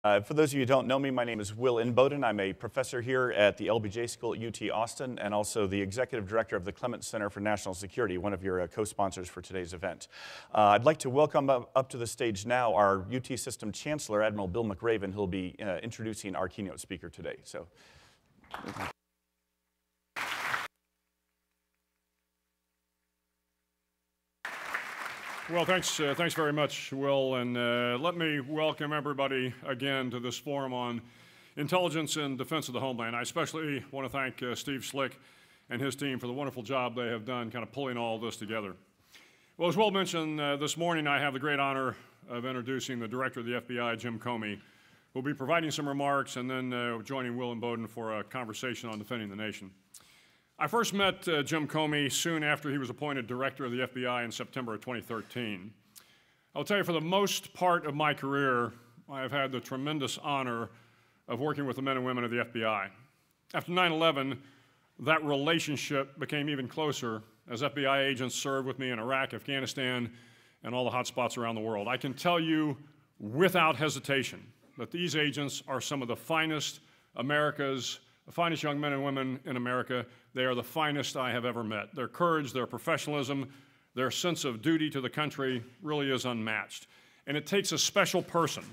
For those of you who don't know me, my name is Will Inboden. I'm a professor here at the LBJ School at UT Austin and also the executive director of the Clements Center for National Security, one of your co-sponsors for today's event. I'd like to welcome up to the stage now our UT System Chancellor, Admiral Bill McRaven, who will be introducing our keynote speaker today. So. Well, thanks very much, Will, and let me welcome everybody again to this forum on intelligence and defense of the homeland. I especially want to thank Steve Slick and his team for the wonderful job they have done kind of pulling all this together. Well, as Will mentioned, this morning I have the great honor of introducing the Director of the FBI, Jim Comey, who will be providing some remarks and then joining Will Inboden for a conversation on defending the nation. I first met Jim Comey soon after he was appointed director of the FBI in September of 2013. I'll tell you, for the most part of my career, I have had the tremendous honor of working with the men and women of the FBI. After 9/11, that relationship became even closer as FBI agents served with me in Iraq, Afghanistan, and all the hot spots around the world. I can tell you without hesitation that these agents are some of the finest the finest young men and women in America. They are the finest I have ever met. Their courage, their professionalism, their sense of duty to the country really is unmatched. And it takes a special person.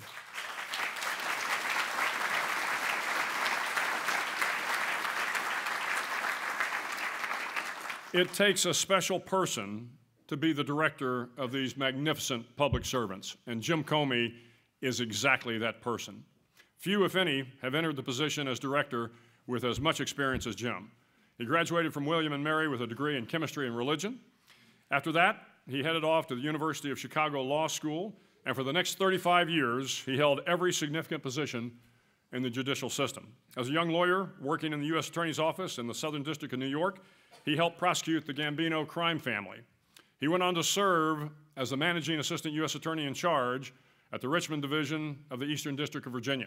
It takes a special person to be the director of these magnificent public servants, and Jim Comey is exactly that person. Few, if any, have entered the position as director with as much experience as Jim. He graduated from William and Mary with a degree in chemistry and religion. After that, he headed off to the University of Chicago Law School, and for the next 35 years, he held every significant position in the judicial system. As a young lawyer working in the U.S. Attorney's Office in the Southern District of New York, he helped prosecute the Gambino crime family. He went on to serve as the managing assistant U.S. attorney in charge at the Richmond Division of the Eastern District of Virginia.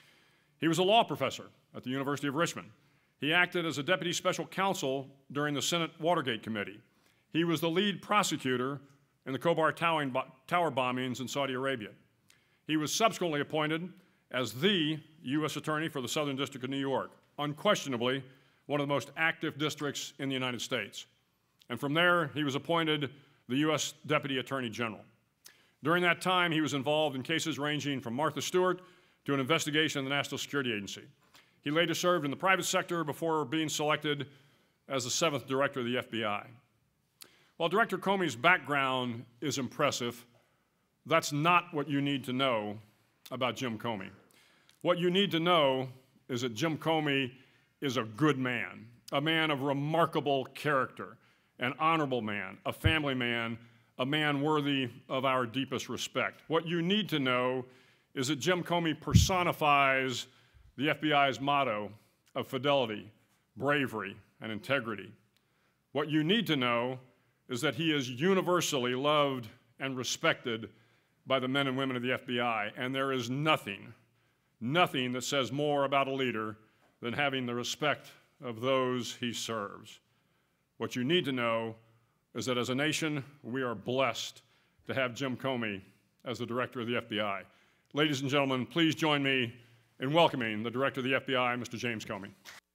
He was a law professor at the University of Richmond. He acted as a deputy special counsel during the Senate Watergate Committee. He was the lead prosecutor in the Khobar Tower bombings in Saudi Arabia. He was subsequently appointed as the U.S. Attorney for the Southern District of New York, unquestionably one of the most active districts in the United States. And from there, he was appointed the U.S. Deputy Attorney General. During that time, he was involved in cases ranging from Martha Stewart to an investigation of the National Security Agency. He later served in the private sector before being selected as the 7th director of the FBI. While Director Comey's background is impressive, that's not what you need to know about Jim Comey. What you need to know is that Jim Comey is a good man, a man of remarkable character, an honorable man, a family man, a man worthy of our deepest respect. What you need to know is that Jim Comey personifies the FBI's motto of fidelity, bravery, and integrity. What you need to know is that he is universally loved and respected by the men and women of the FBI, and there is nothing that says more about a leader than having the respect of those he serves. What you need to know is that as a nation, we are blessed to have Jim Comey as the director of the FBI. Ladies and gentlemen, please join me in welcoming the Director of the FBI, Mr. James Comey.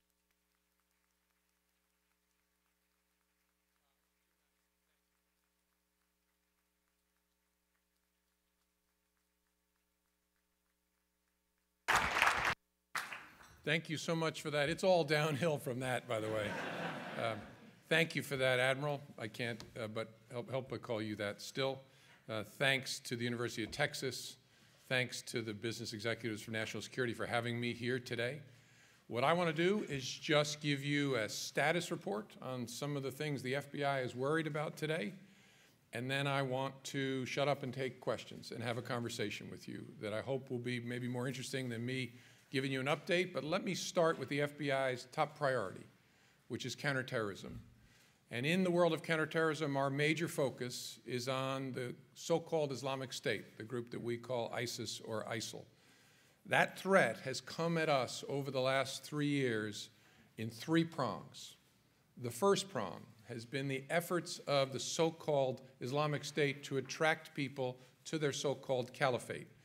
Thank you so much for that. It's all downhill from that, by the way. Thank you for that, Admiral. I can't but help but call you that still. Thanks to the University of Texas. Thanks to the business executives for national security for having me here today. What I want to do is just give you a status report on some of the things the FBI is worried about today, and then I want to shut up and take questions and have a conversation with you that I hope will be maybe more interesting than me giving you an update. But let me start with the FBI's top priority, which is counterterrorism. And in the world of counterterrorism, our major focus is on the so-called Islamic State, the group that we call ISIS or ISIL. That threat has come at us over the last 3 years in 3 prongs. The first prong has been the efforts of the so-called Islamic State to attract people to their so-called caliphate.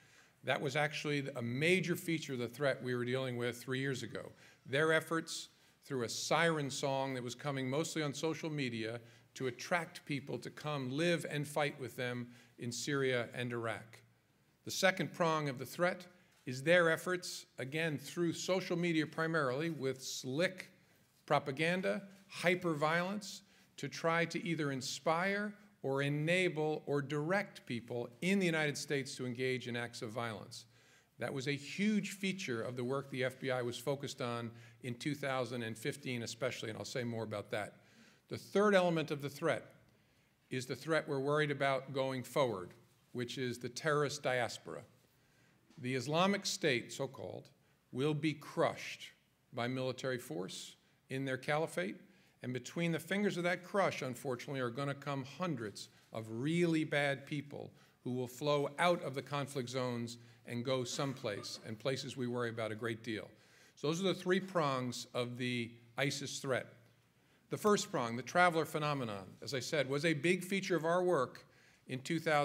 That was actually a major feature of the threat we were dealing with 3 years ago. Their efforts through a siren song that was coming mostly on social media to attract people to come live and fight with them in Syria and Iraq. The second prong of the threat is their efforts, again, through social media primarily, with slick propaganda, hyper-violence, to try to either inspire or enable or direct people in the United States to engage in acts of violence. That was a huge feature of the work the FBI was focused on in 2015 especially, and I'll say more about that. The third element of the threat is the threat we're worried about going forward, which is the terrorist diaspora. The Islamic State, so-called, will be crushed by military force in their caliphate, and between the fingers of that crush, unfortunately, are going to come hundreds of really bad people who will flow out of the conflict zones and go someplace, and places we worry about a great deal. So those are the three prongs of the ISIS threat. The first prong, the traveler phenomenon, as I said, was a big feature of our work in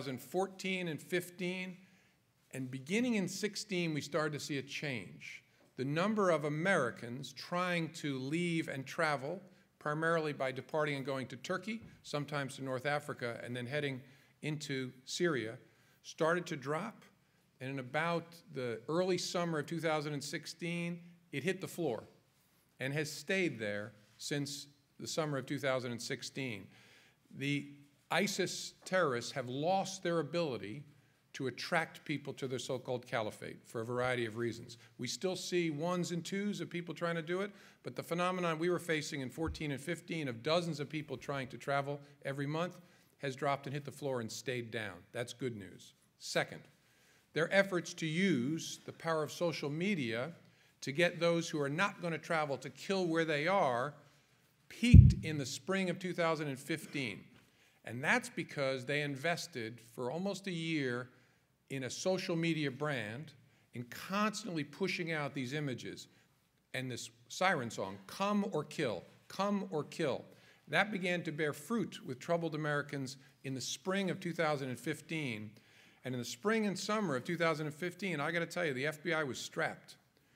2014 and 15, and beginning in 16, we started to see a change. The number of Americans trying to leave and travel, primarily by departing and going to Turkey, sometimes to North Africa, and then heading into Syria, started to drop. And in about the early summer of 2016, it hit the floor and has stayed there since the summer of 2016. The ISIS terrorists have lost their ability to attract people to their so-called caliphate for a variety of reasons. We still see ones and twos of people trying to do it, but the phenomenon we were facing in 14 and 15 of dozens of people trying to travel every month has dropped and hit the floor and stayed down. That's good news. Second, their efforts to use the power of social media to get those who are not going to travel to kill where they are peaked in the spring of 2015. And that's because they invested for almost a year in a social media brand in constantly pushing out these images and this siren song, come or kill, come or kill. That began to bear fruit with troubled Americans in the spring of 2015. And in the spring and summer of 2015, I got to tell you, the FBI was strapped.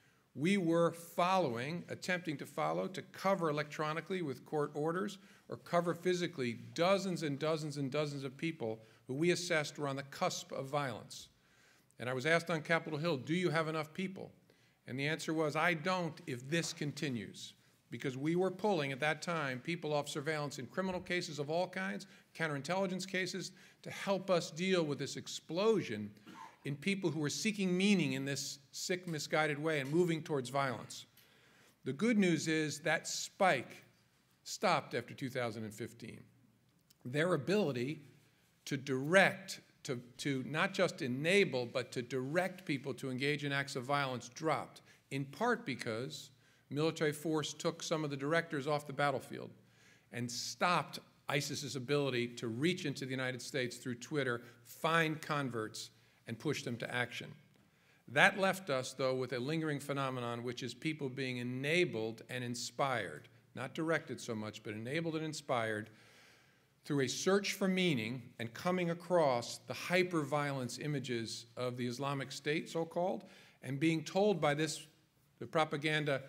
We were attempting to follow, to cover electronically with court orders or cover physically dozens and dozens and dozens of people who we assessed were on the cusp of violence. And I was asked on Capitol Hill, do you have enough people? And the answer was, I don't if this continues. Because we were pulling, at that time, people off surveillance in criminal cases of all kinds, counterintelligence cases, to help us deal with this explosion in people who were seeking meaning in this sick, misguided way and moving towards violence. The good news is that spike stopped after 2015. Their ability to direct, to not just enable, but to direct people to engage in acts of violence dropped, in part because military force took some of the directors off the battlefield and stopped ISIS's ability to reach into the United States through Twitter, find converts, and push them to action. That left us, though, with a lingering phenomenon, which is people being enabled and inspired, not directed so much, but enabled and inspired through a search for meaning and coming across the hyper-violence images of the Islamic State, so-called, and being told by the propaganda,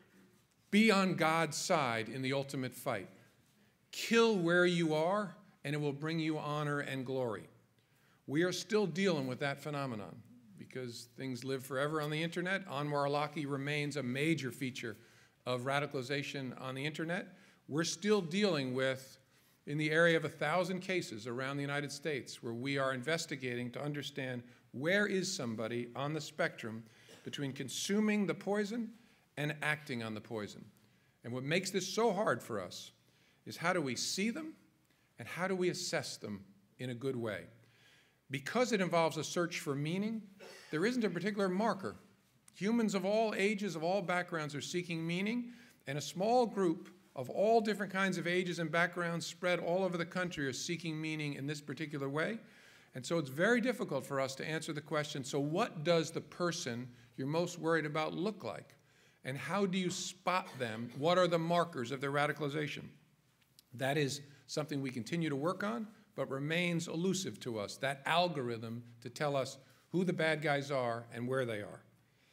be on God's side in the ultimate fight. Kill where you are, and it will bring you honor and glory. We are still dealing with that phenomenon because things live forever on the internet. Anwar al-Awlaki remains a major feature of radicalization on the internet. We're still dealing with, in the area of 1,000 cases around the United States, where we are investigating to understand where is somebody on the spectrum between consuming the poison and acting on the poison. And what makes this so hard for us is how do we see them and how do we assess them in a good way? Because it involves a search for meaning, there isn't a particular marker. Humans of all ages, of all backgrounds are seeking meaning, and a small group of all different kinds of ages and backgrounds spread all over the country are seeking meaning in this particular way. And so it's very difficult for us to answer the question, so what does the person you're most worried about look like? And how do you spot them? What are the markers of their radicalization? That is something we continue to work on, but remains elusive to us, that algorithm to tell us who the bad guys are and where they are.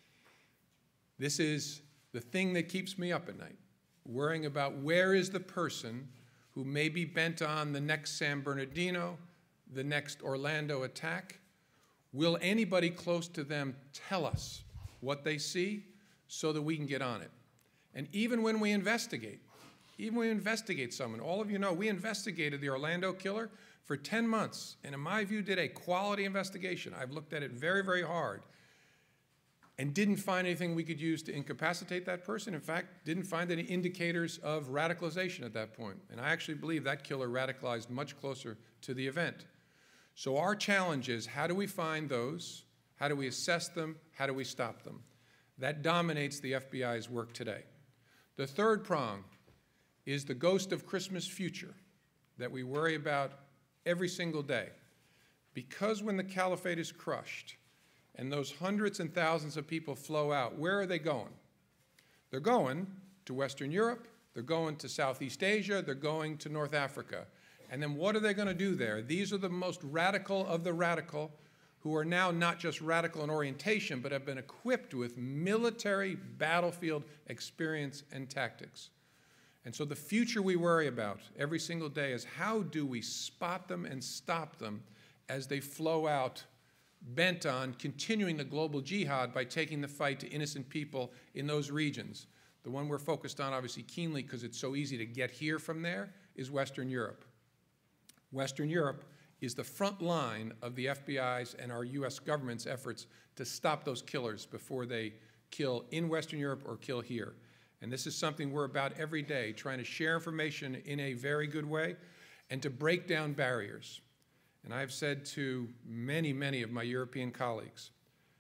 This is the thing that keeps me up at night, worrying about where is the person who may be bent on the next San Bernardino, the next Orlando attack. Will anybody close to them tell us what they see so that we can get on it? And even when we investigate someone, all of you know we investigated the Orlando killer for 10 months, and in my view did a quality investigation. I've looked at it very, very hard and didn't find anything we could use to incapacitate that person. In fact, didn't find any indicators of radicalization at that point. And I actually believe that killer radicalized much closer to the event. So our challenge is, how do we find those? How do we assess them? How do we stop them? That dominates the FBI's work today. The third prong is the ghost of Christmas future that we worry about every single day. Because when the caliphate is crushed and those hundreds and thousands of people flow out, where are they going? They're going to Western Europe, they're going to Southeast Asia, they're going to North Africa. And then what are they going to do there? These are the most radical of the radical, who are now not just radical in orientation, but have been equipped with military battlefield experience and tactics. And so the future we worry about every single day is, how do we spot them and stop them as they flow out, bent on continuing the global jihad by taking the fight to innocent people in those regions. The one we're focused on, obviously keenly because it's so easy to get here from there, is Western Europe. Western Europe is the front line of the FBI's and our US government's efforts to stop those killers before they kill in Western Europe or kill here. And this is something we're about every day, trying to share information in a very good way and to break down barriers. And I've said to many, many of my European colleagues,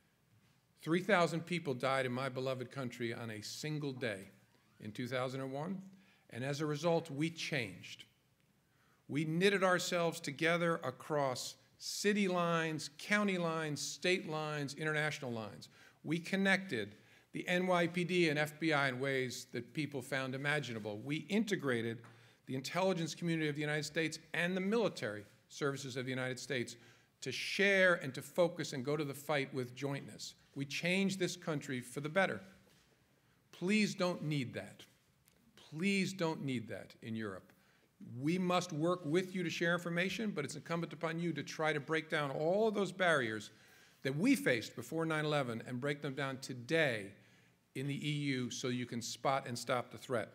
3,000 people died in my beloved country on a single day in 2001, and as a result, we changed. We knitted ourselves together across city lines, county lines, state lines, international lines. We connected the NYPD and FBI in ways that people found imaginable. We integrated the intelligence community of the United States and the military services of the United States to share and to focus and go to the fight with jointness. We changed this country for the better. Please don't need that. Please don't need that in Europe. We must work with you to share information, but it's incumbent upon you to try to break down all of those barriers that we faced before 9/11 and break them down today in the EU so you can spot and stop the threat.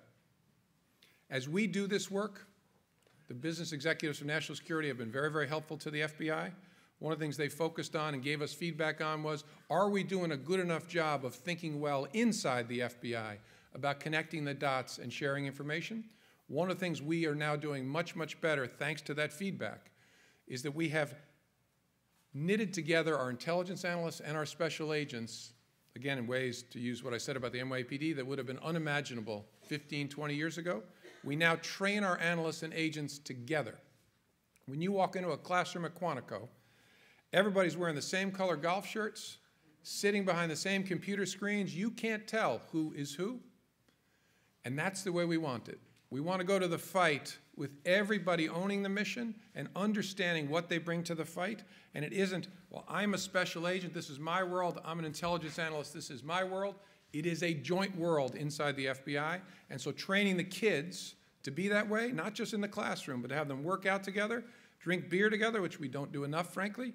As we do this work, the business executives from national security have been very, very helpful to the FBI. One of the things they focused on and gave us feedback on was, are we doing a good enough job of thinking well inside the FBI about connecting the dots and sharing information? One of the things we are now doing much, much better, thanks to that feedback, is that we have knitted together our intelligence analysts and our special agents, again, in ways, to use what I said about the NYPD, that would have been unimaginable 15, 20 years ago. We now train our analysts and agents together. When you walk into a classroom at Quantico, everybody's wearing the same color golf shirts, sitting behind the same computer screens. You can't tell who is who, and that's the way we want it. We want to go to the fight with everybody owning the mission and understanding what they bring to the fight. And it isn't, well, I'm a special agent, this is my world, I'm an intelligence analyst, this is my world. It is a joint world inside the FBI. And so training the kids to be that way, not just in the classroom, but to have them work out together, drink beer together, which we don't do enough, frankly,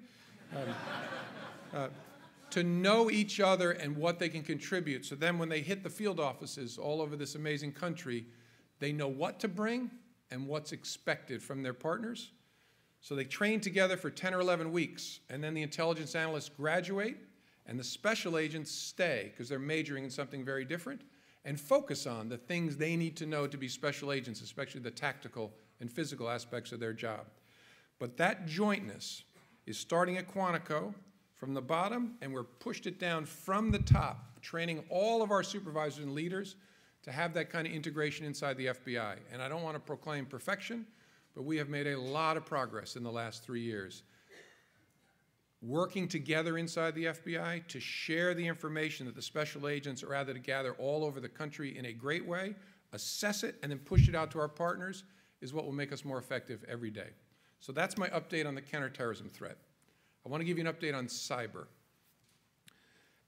to know each other and what they can contribute. So then when they hit the field offices all over this amazing country, they know what to bring and what's expected from their partners. So they train together for 10 or 11 weeks, and then the intelligence analysts graduate, and the special agents stay, because they're majoring in something very different, and focus on the things they need to know to be special agents, especially the tactical and physical aspects of their job. But that jointness is starting at Quantico from the bottom, and we're pushed it down from the top, training all of our supervisors and leaders to have that kind of integration inside the FBI. And I don't want to proclaim perfection, but we have made a lot of progress in the last 3 years. Working together inside the FBI to share the information that the special agents are able to gather all over the country in a great way, assess it, and then push it out to our partners is what will make us more effective every day. So that's my update on the counterterrorism threat. I want to give you an update on cyber.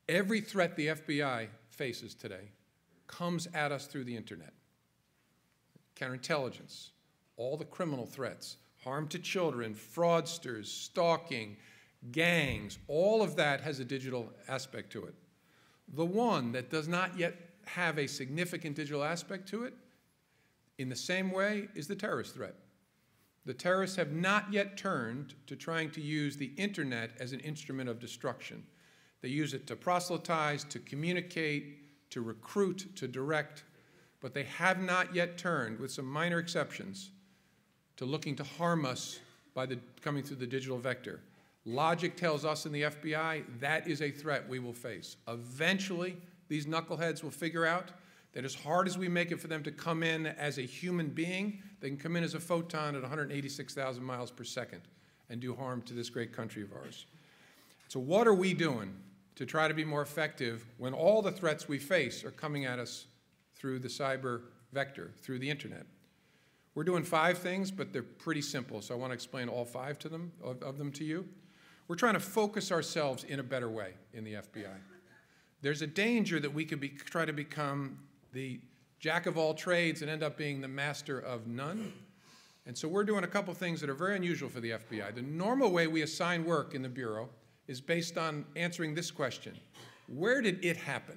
Every threat the FBI faces today comes at us through the internet. Counterintelligence, all the criminal threats, harm to children, fraudsters, stalking, gangs, all of that has a digital aspect to it. The one that does not yet have a significant digital aspect to it, in the same way, is the terrorist threat. The terrorists have not yet turned to trying to use the internet as an instrument of destruction. They use it to proselytize, to communicate, to recruit, to direct, but they have not yet turned, with some minor exceptions, to looking to harm us by coming through the digital vector. Logic tells us in the FBI that is a threat we will face. Eventually, these knuckleheads will figure out that as hard as we make it for them to come in as a human being, they can come in as a photon at 186,000 miles per second and do harm to this great country of ours. So what are we doing to try to be more effective when all the threats we face are coming at us through the cyber vector, through the internet? We're doing 5 things, but they're pretty simple, so I want to explain all 5 of them to you. We're trying to focus ourselves in a better way in the FBI. There's a danger that we could try to become the jack of all trades and end up being the master of none. And so we're doing a couple things that are very unusual for the FBI. The normal way we assign work in the Bureau is based on answering this question: where did it happen?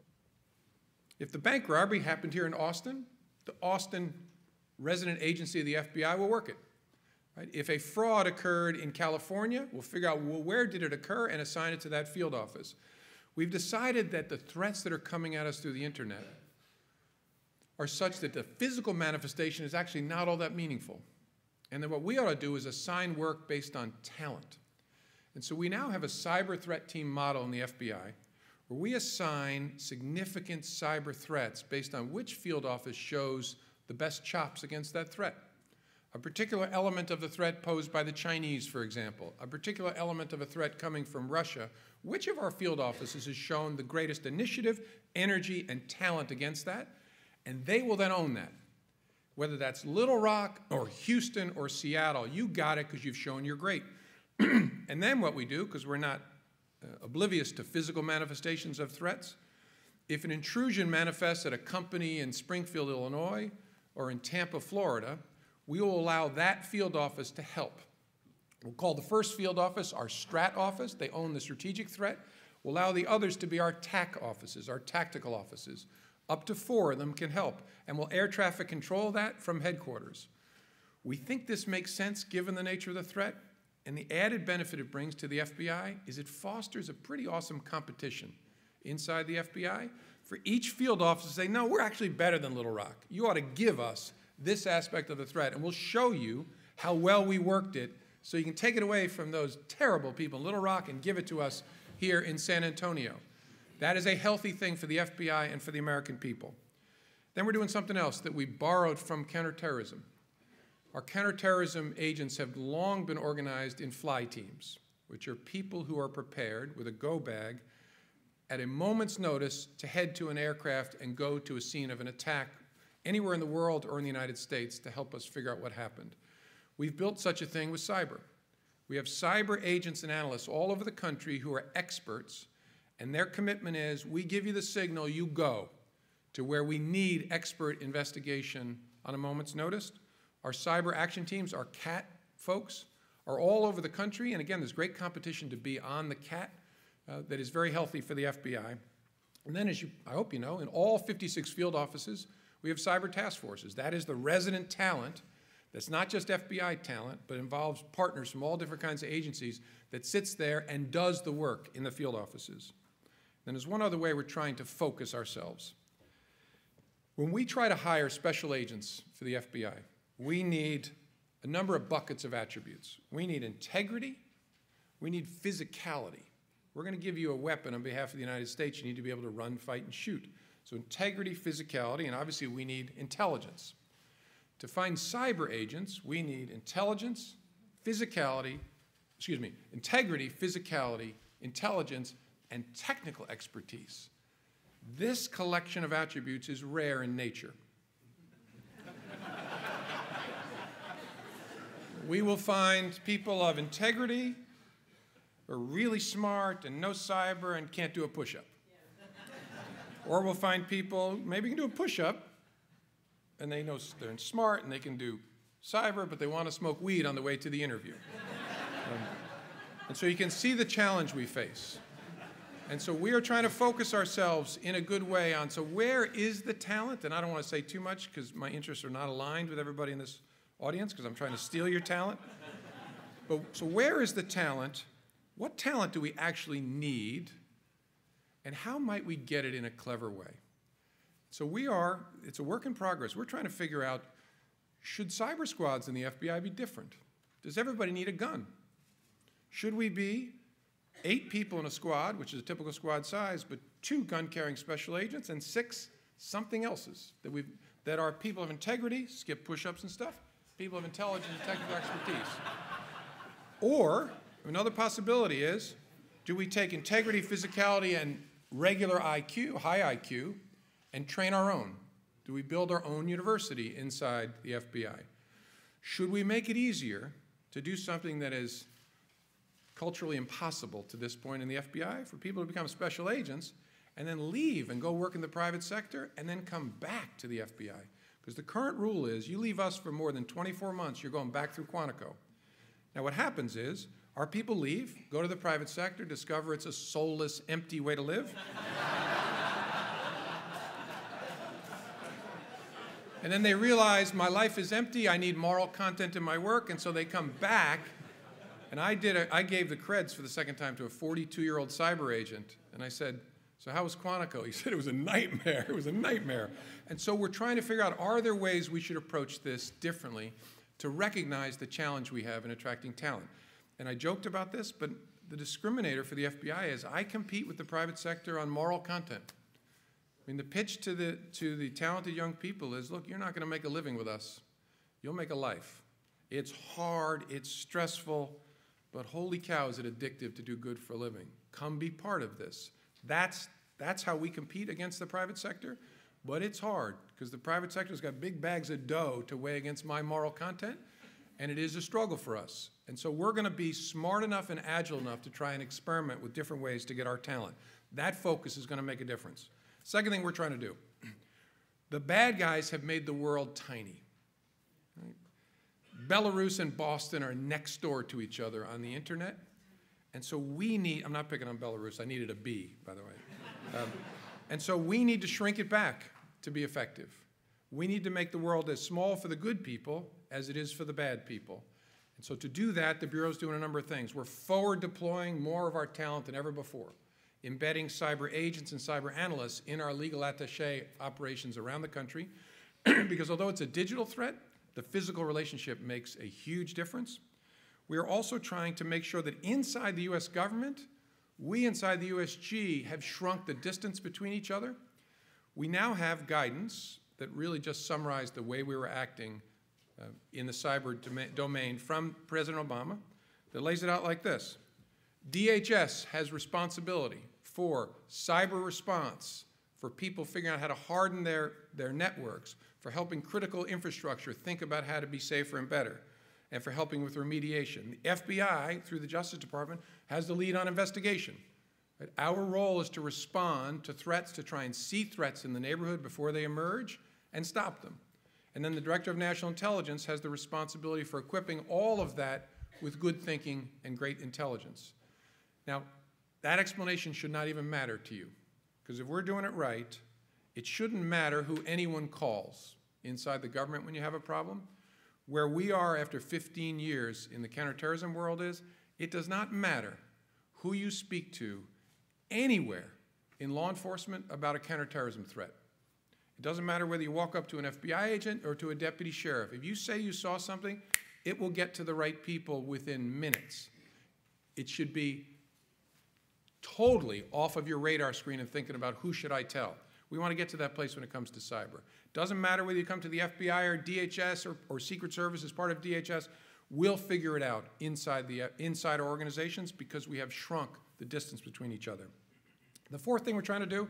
If the bank robbery happened here in Austin, the Austin resident agency of the FBI will work it. Right? If a fraud occurred in California, we'll figure out, well, where did it occur, and assign it to that field office. We've decided that the threats that are coming at us through the internet are such that the physical manifestation is actually not all that meaningful. And then what we ought to do is assign work based on talent. And so we now have a cyber threat team model in the FBI where we assign significant cyber threats based on which field office shows the best chops against that threat. A particular element of the threat posed by the Chinese, for example, a particular element of a threat coming from Russia, which of our field offices has shown the greatest initiative, energy, and talent against that? And they will then own that. Whether that's Little Rock or Houston or Seattle, you got it because you've shown you're great. And then what we do, because we're not oblivious to physical manifestations of threats, if an intrusion manifests at a company in Springfield, Illinois, or in Tampa, Florida, we will allow that field office to help. We'll call the first field office our strat office. They own the strategic threat. We'll allow the others to be our TAC offices, our tactical offices. Up to 4 of them can help, and we'll air traffic control that from headquarters. We think this makes sense given the nature of the threat, and the added benefit it brings to the FBI is it fosters a pretty awesome competition inside the FBI for each field office to say, no, we're actually better than Little Rock. You ought to give us this aspect of the threat, and we'll show you how well we worked it so you can take it away from those terrible people in Little Rock and give it to us here in San Antonio. That is a healthy thing for the FBI and for the American people. Then we're doing something else that we borrowed from counterterrorism. Our counterterrorism agents have long been organized in fly teams, which are people who are prepared with a go bag at a moment's notice to head to an aircraft and go to a scene of an attack anywhere in the world or in the United States to help us figure out what happened. We've built such a thing with cyber. We have cyber agents and analysts all over the country who are experts, and their commitment is, we give you the signal, you go to where we need expert investigation on a moment's notice. Our cyber action teams, our CAT folks, are all over the country, and again, there's great competition to be on the CAT that is very healthy for the FBI. And then, as I hope you know, in all 56 field offices, we have cyber task forces. That is the resident talent that's not just FBI talent, but involves partners from all different kinds of agencies that sits there and does the work in the field offices. Then there's one other way we're trying to focus ourselves. When we try to hire special agents for the FBI, we need a number of buckets of attributes. We need integrity. We need physicality. We're going to give you a weapon on behalf of the United States. You need to be able to run, fight, and shoot. So integrity, physicality, and obviously we need intelligence. To find cyber agents, we need intelligence, integrity, physicality, intelligence, and technical expertise. This collection of attributes is rare in nature. We will find people of integrity, who are really smart and know cyber and can't do a push-up. Or we'll find people, maybe can do a push-up, and they know they're smart and they can do cyber, but they want to smoke weed on the way to the interview. And so you can see the challenge we face. And so we are trying to focus ourselves in a good way on, so where is the talent? And I don't want to say too much because my interests are not aligned with everybody in this audience because I'm trying to steal your talent. But so where is the talent? What talent do we actually need? And how might we get it in a clever way? So it's a work in progress. We're trying to figure out, should cyber squads in the FBI be different? Does everybody need a gun? Should we be 8 people in a squad, which is a typical squad size, but 2 gun-carrying special agents and 6 something elses that are people of integrity, skip push-ups and stuff, people of intelligence and technical expertise? Or another possibility is, do we take integrity, physicality, and regular IQ, high IQ, and train our own? Do we build our own university inside the FBI? Should we make it easier to do something that is culturally impossible to this point in the FBI, for people to become special agents and then leave and go work in the private sector and then come back to the FBI? Because the current rule is you leave us for more than 24 months, you're going back through Quantico. Now what happens is our people leave, go to the private sector, discover it's a soulless, empty way to live. And then they realize my life is empty, I need moral content in my work, and so they come back. And I gave the creds for the second time to a 42-year-old cyber agent, and I said, so how was Quantico? He said it was a nightmare, it was a nightmare. And so we're trying to figure out, are there ways we should approach this differently to recognize the challenge we have in attracting talent? And I joked about this, but the discriminator for the FBI is I compete with the private sector on moral content. I mean, the pitch to the talented young people is, look, you're not going to make a living with us. You'll make a life. It's hard, it's stressful, but holy cow, is it addictive to do good for a living. Come be part of this. That's how we compete against the private sector, but it's hard because the private sector's got big bags of dough to weigh against my moral content, and it is a struggle for us. And so we're going to be smart enough and agile enough to try and experiment with different ways to get our talent. That focus is going to make a difference. Second thing we're trying to do, the bad guys have made the world tiny. Right? Belarus and Boston are next door to each other on the internet. And so we need, I'm not picking on Belarus, I needed a B, by the way. And so we need to shrink it back to be effective. We need to make the world as small for the good people as it is for the bad people. And so to do that, the Bureau's doing a number of things. We're forward deploying more of our talent than ever before, embedding cyber agents and cyber analysts in our legal attaché operations around the country, because although it's a digital threat, the physical relationship makes a huge difference. We are also trying to make sure that inside the US government, we inside the USG have shrunk the distance between each other. We now have guidance that really just summarized the way we were acting in the cyber domain from President Obama that lays it out like this. DHS has responsibility for cyber response, for people figuring out how to harden their networks, for helping critical infrastructure think about how to be safer and better, and for helping with remediation. The FBI, through the Justice Department, has the lead on investigation. Right? Our role is to respond to threats, to try and see threats in the neighborhood before they emerge and stop them. And then the Director of National Intelligence has the responsibility for equipping all of that with good thinking and great intelligence. Now, that explanation should not even matter to you, because if we're doing it right, it shouldn't matter who anyone calls inside the government when you have a problem. Where we are after 15 years in the counterterrorism world is, it does not matter who you speak to anywhere in law enforcement about a counterterrorism threat. It doesn't matter whether you walk up to an FBI agent or to a deputy sheriff. If you say you saw something, it will get to the right people within minutes. It should be totally off of your radar screen and thinking about who should I tell. We want to get to that place when it comes to cyber. Doesn't matter whether you come to the FBI or DHS or Secret Service as part of DHS, we'll figure it out inside our organizations because we have shrunk the distance between each other. The third thing we're trying to do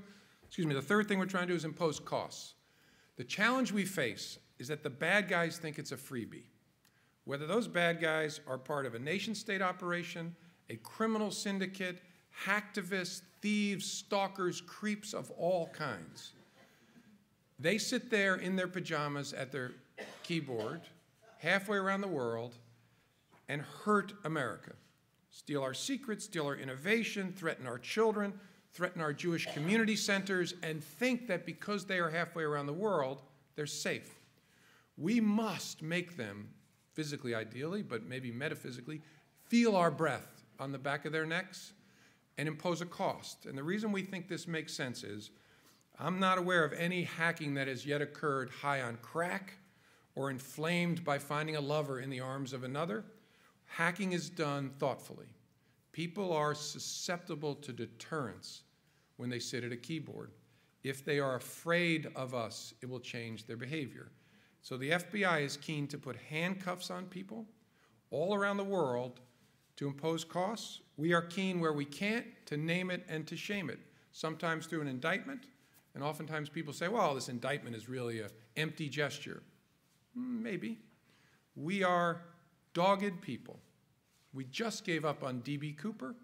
is impose costs. The challenge we face is that the bad guys think it's a freebie. Whether those bad guys are part of a nation-state operation, a criminal syndicate, hacktivists, thieves, stalkers, creeps of all kinds. They sit there in their pajamas at their keyboard, halfway around the world, and hurt America. Steal our secrets, steal our innovation, threaten our children, threaten our Jewish community centers, and think that because they are halfway around the world, they're safe. We must make them, physically ideally, but maybe metaphysically, feel our breath on the back of their necks and impose a cost. And the reason we think this makes sense is I'm not aware of any hacking that has yet occurred high on crack or inflamed by finding a lover in the arms of another. Hacking is done thoughtfully. People are susceptible to deterrence when they sit at a keyboard. If they are afraid of us, it will change their behavior. So the FBI is keen to put handcuffs on people all around the world to impose costs. We are keen where we can't to name it and to shame it, sometimes through an indictment, and oftentimes people say, well, this indictment is really an empty gesture. Maybe. We are dogged people. We just gave up on D.B. Cooper.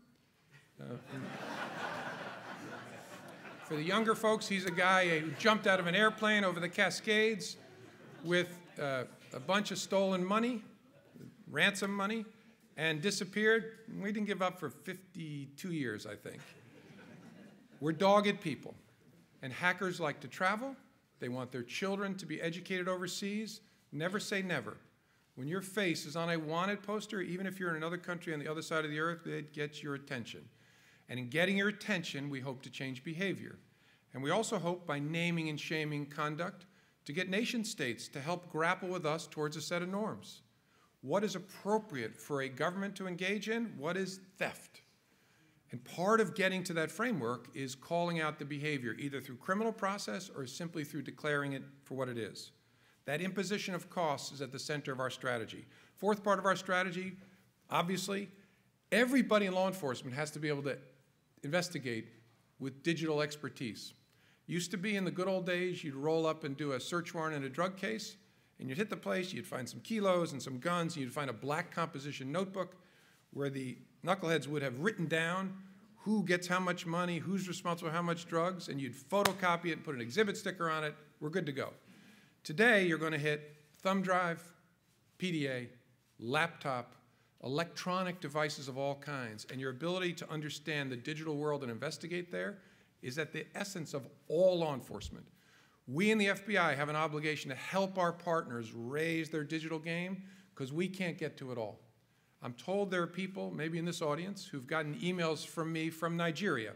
For the younger folks, he's a guy who jumped out of an airplane over the Cascades with a bunch of stolen money, ransom money, and disappeared. We didn't give up for 52 years, I think. We're dogged people. And hackers like to travel. They want their children to be educated overseas. Never say never. When your face is on a wanted poster, even if you're in another country on the other side of the earth, it gets your attention. And in getting your attention, we hope to change behavior. And we also hope by naming and shaming conduct to get nation states to help grapple with us towards a set of norms. What is appropriate for a government to engage in? What is theft? And part of getting to that framework is calling out the behavior, either through criminal process or simply through declaring it for what it is. That imposition of costs is at the center of our strategy. Fourth part of our strategy, obviously, everybody in law enforcement has to be able to investigate with digital expertise. Used to be in the good old days, you'd roll up and do a search warrant in a drug case, and you'd hit the place, you'd find some kilos and some guns, and you'd find a black composition notebook where the knuckleheads would have written down who gets how much money, who's responsible for how much drugs, and you'd photocopy it and put an exhibit sticker on it. We're good to go. Today, you're going to hit thumb drive, PDA, laptop, electronic devices of all kinds, and your ability to understand the digital world and investigate there is at the essence of all law enforcement. We in the FBI have an obligation to help our partners raise their digital game because we can't get to it all. I'm told there are people, maybe in this audience, who've gotten emails from me from Nigeria.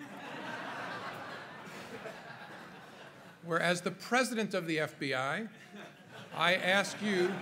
Whereas the president of the FBI, I ask you,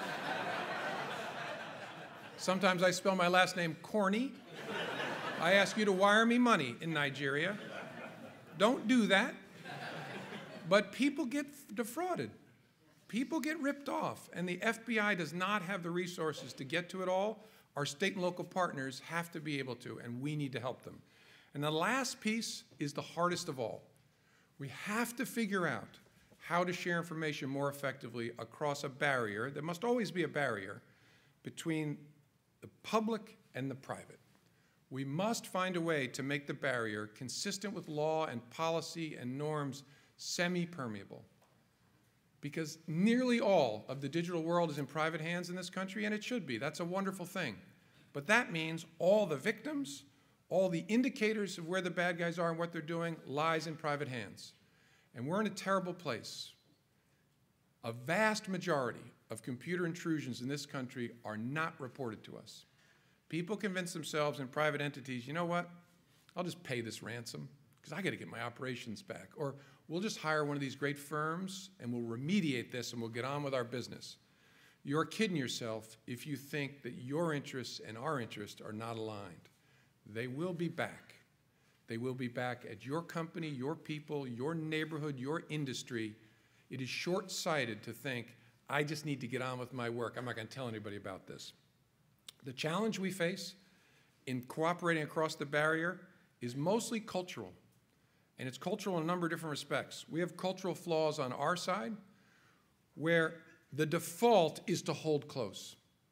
sometimes I spell my last name corny, I ask you to wire me money in Nigeria. Don't do that. But people get defrauded. People get ripped off, and the FBI does not have the resources to get to it all. Our state and local partners have to be able to, and we need to help them. And the last piece is the hardest of all. We have to figure out how to share information more effectively across a barrier. There must always be a barrier between the public and the private. We must find a way to make the barrier consistent with law and policy and norms semi-permeable. Because nearly all of the digital world is in private hands in this country, and it should be. That's a wonderful thing. But that means all the victims, all the indicators of where the bad guys are and what they're doing lies in private hands. And we're in a terrible place. A vast majority of computer intrusions in this country are not reported to us. People convince themselves in private entities, you know what, I'll just pay this ransom because I got to get my operations back. Or we'll just hire one of these great firms and we'll remediate this and we'll get on with our business. You're kidding yourself if you think that your interests and our interests are not aligned. They will be back. They will be back at your company, your people, your neighborhood, your industry. It is short-sighted to think, I just need to get on with my work. I'm not going to tell anybody about this. The challenge we face in cooperating across the barrier is mostly cultural. And it's cultural in a number of different respects. We have cultural flaws on our side where the default is to hold close.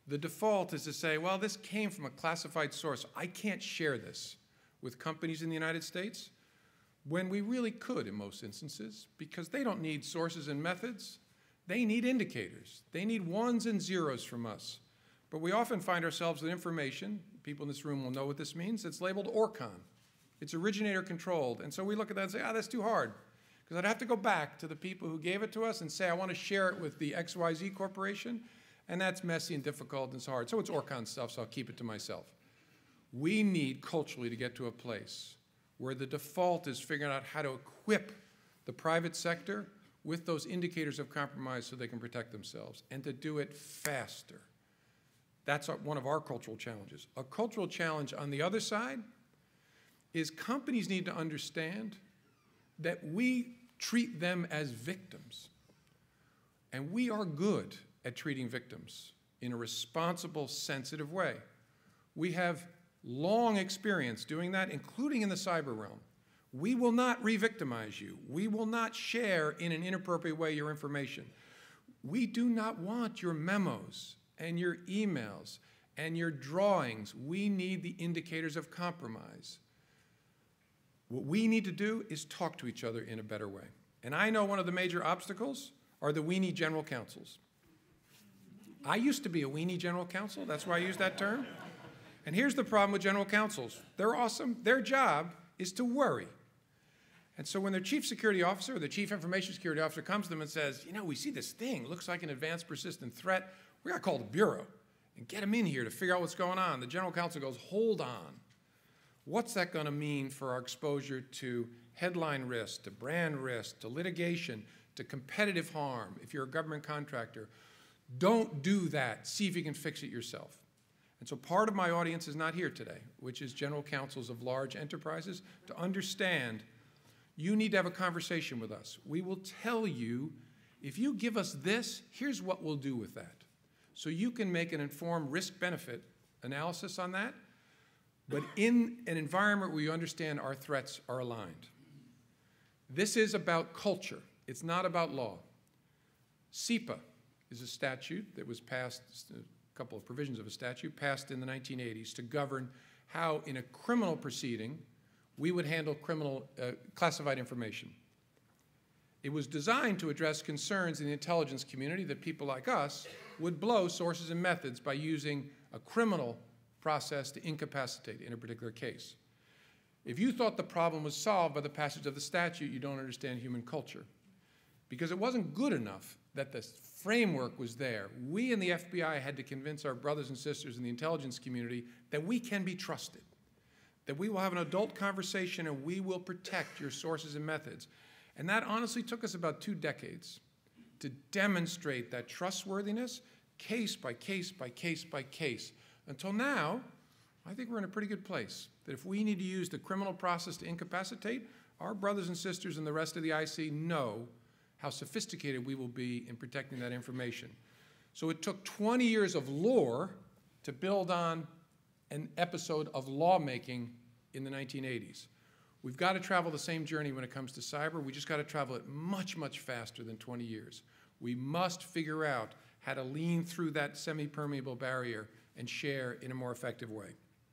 The default is to say, well, this came from a classified source. I can't share this with companies in the United States, when we really could in most instances, because they don't need sources and methods. They need indicators. They need ones and zeros from us. But we often find ourselves with information, people in this room will know what this means, it's labeled ORCON. It's originator controlled. And so we look at that and say, that's too hard. Because I'd have to go back to the people who gave it to us and say, I want to share it with the XYZ Corporation, and that's messy and difficult and it's hard. So it's ORCON stuff, so I'll keep it to myself. We need culturally to get to a place where the default is figuring out how to equip the private sector with those indicators of compromise so they can protect themselves, and to do it faster. That's one of our cultural challenges. A cultural challenge on the other side is companies need to understand that we treat them as victims. And we are good at treating victims in a responsible, sensitive way. We have long experience doing that, including in the cyber realm. We will not re-victimize you. We will not share in an inappropriate way your information. We do not want your memos and your emails and your drawings. We need the indicators of compromise. What we need to do is talk to each other in a better way. And I know one of the major obstacles are the weenie general counsels. I used to be a weenie general counsel. That's why I use that term. And here's the problem with general counsels. They're awesome. Their job is to worry. And so when their chief security officer or the chief information security officer comes to them and says, you know, we see this thing, it looks like an advanced persistent threat, we got to call the bureau and get them in here to figure out what's going on. The general counsel goes, hold on. What's that going to mean for our exposure to headline risk, to brand risk, to litigation, to competitive harm if you're a government contractor? Don't do that. See if you can fix it yourself. And so part of my audience is not here today, which is general counsels of large enterprises, to understand you need to have a conversation with us. We will tell you, if you give us this, here's what we'll do with that. So you can make an informed risk-benefit analysis on that, but in an environment where you understand our threats are aligned. This is about culture. It's not about law. SEPA is a statute that was passed, a couple of provisions of a statute passed in the 1980s to govern how, in a criminal proceeding, we would handle classified information. It was designed to address concerns in the intelligence community that people like us would blow sources and methods by using a criminal process to incapacitate in a particular case. If you thought the problem was solved by the passage of the statute, you don't understand human culture. Because it wasn't good enough that the framework was there. We in the FBI had to convince our brothers and sisters in the intelligence community that we can be trusted, that we will have an adult conversation and we will protect your sources and methods. And that honestly took us about 2 decades to demonstrate that trustworthiness case by case by case by case. Until now, I think we're in a pretty good place, that if we need to use the criminal process to incapacitate, our brothers and sisters and the rest of the IC know how sophisticated we will be in protecting that information. So it took 20 years of lore to build on an episode of lawmaking in the 1980s. We've got to travel the same journey when it comes to cyber. We just got to travel it much, much faster than 20 years. We must figure out how to lean through that semi-permeable barrier and share in a more effective way.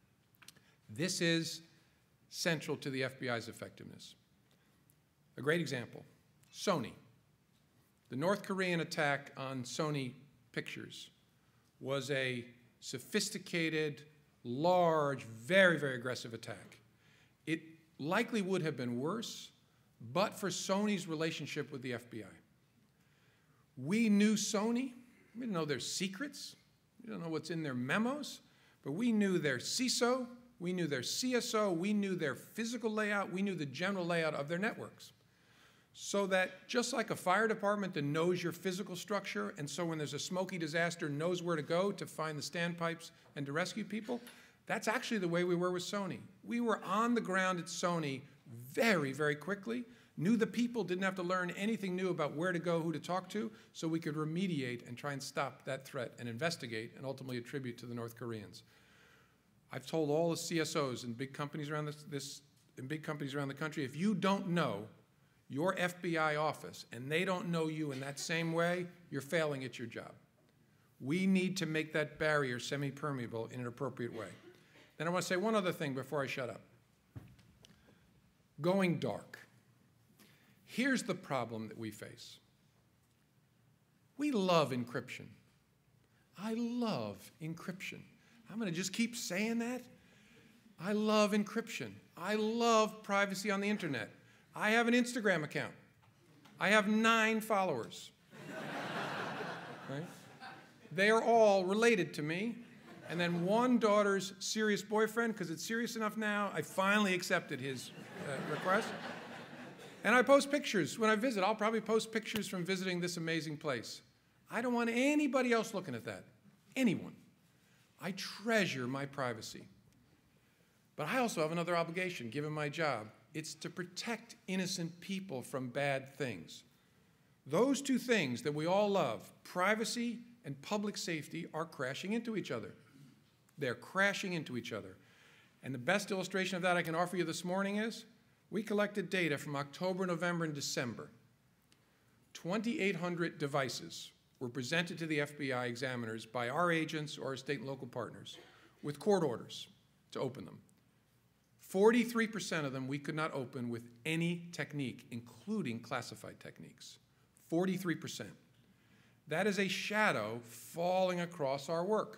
This is central to the FBI's effectiveness. A great example, Sony. The North Korean attack on Sony Pictures was a sophisticated, large, very, very aggressive attack. It likely would have been worse, but for Sony's relationship with the FBI. We knew Sony. We didn't know their secrets. We don't know what's in their memos, but we knew their CISO, we knew their CSO, we knew their physical layout, we knew the general layout of their networks. So that just like a fire department that knows your physical structure, and so when there's a smoky disaster, knows where to go to find the standpipes and to rescue people, that's actually the way we were with Sony. We were on the ground at Sony very, very quickly, knew the people, didn't have to learn anything new about where to go, who to talk to, so we could remediate and try and stop that threat and investigate and ultimately attribute to the North Koreans. I've told all the CSOs in big companies around the country, if you don't know your FBI office and they don't know you in that same way, you're failing at your job. We need to make that barrier semi-permeable in an appropriate way. Then I want to say one other thing before I shut up. Going dark. Here's the problem that we face. We love encryption. I love encryption. I'm going to just keep saying that. I love encryption. I love privacy on the internet. I have an Instagram account. I have 9 followers. Right? They are all related to me. And then one daughter's serious boyfriend, because it's serious enough now, I finally accepted his request. And I post pictures. When I visit, I'll probably post pictures from visiting this amazing place. I don't want anybody else looking at that. Anyone. I treasure my privacy. But I also have another obligation, given my job. It's to protect innocent people from bad things. Those two things that we all love, privacy and public safety, are crashing into each other. They're crashing into each other. And the best illustration of that I can offer you this morning is, we collected data from October, November, and December. 2,800 devices were presented to the FBI examiners by our agents or our state and local partners with court orders to open them. 43% of them we could not open with any technique, including classified techniques. 43%. That is a shadow falling across our work.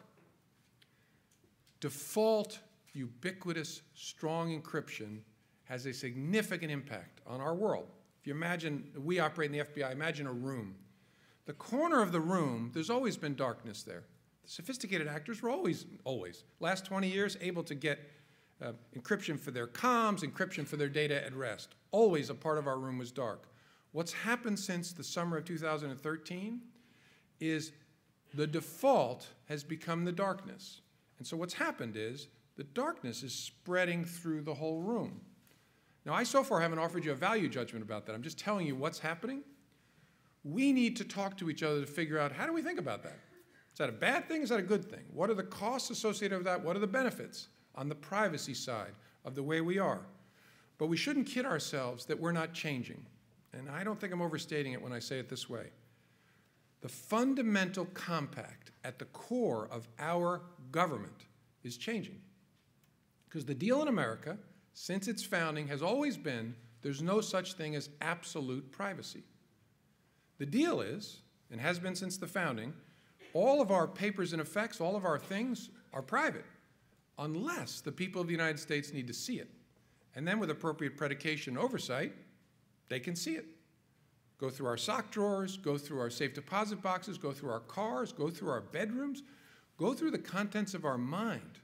Default, ubiquitous, strong encryption has a significant impact on our world. If you imagine, we operate in the FBI, imagine a room. The corner of the room, there's always been darkness there. The sophisticated actors were always, last 20 years, able to get encryption for their comms, encryption for their data at rest. Always a part of our room was dark. What's happened since the summer of 2013 is the default has become the darkness. And so what's happened is the darkness is spreading through the whole room. Now, I so far haven't offered you a value judgment about that. I'm just telling you what's happening. We need to talk to each other to figure out, how do we think about that? Is that a bad thing? Is that a good thing? What are the costs associated with that? What are the benefits on the privacy side of the way we are? But we shouldn't kid ourselves that we're not changing. And I don't think I'm overstating it when I say it this way. The fundamental compact at the core of our government is changing. Because the deal in America, since its founding, has always been there's no such thing as absolute privacy. The deal is, and has been since the founding, all of our papers and effects, all of our things are private, unless the people of the United States need to see it. And then with appropriate predication and oversight, they can see it. Go through our sock drawers, go through our safe deposit boxes, go through our cars, go through our bedrooms, go through the contents of our mind.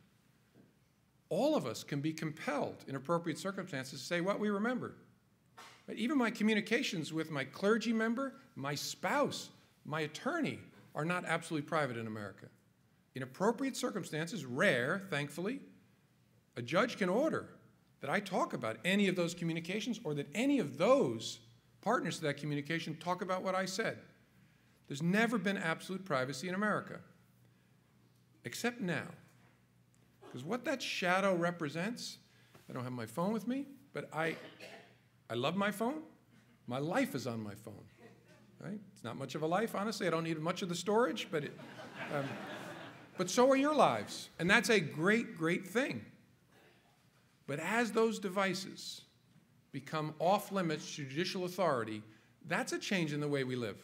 All of us can be compelled in appropriate circumstances to say what we remember. But even my communications with my clergy member, my spouse, my attorney are not absolutely private in America. In appropriate circumstances, rare, thankfully, a judge can order that I talk about any of those communications or that any of those partners to that communication talk about what I said. There's never been absolute privacy in America, except now. Because what that shadow represents, I don't have my phone with me, but I love my phone. My life is on my phone, right? It's not much of a life, honestly. I don't need much of the storage, but but so are your lives. And that's a great, great thing. But as those devices become off limits to judicial authority, that's a change in the way we live.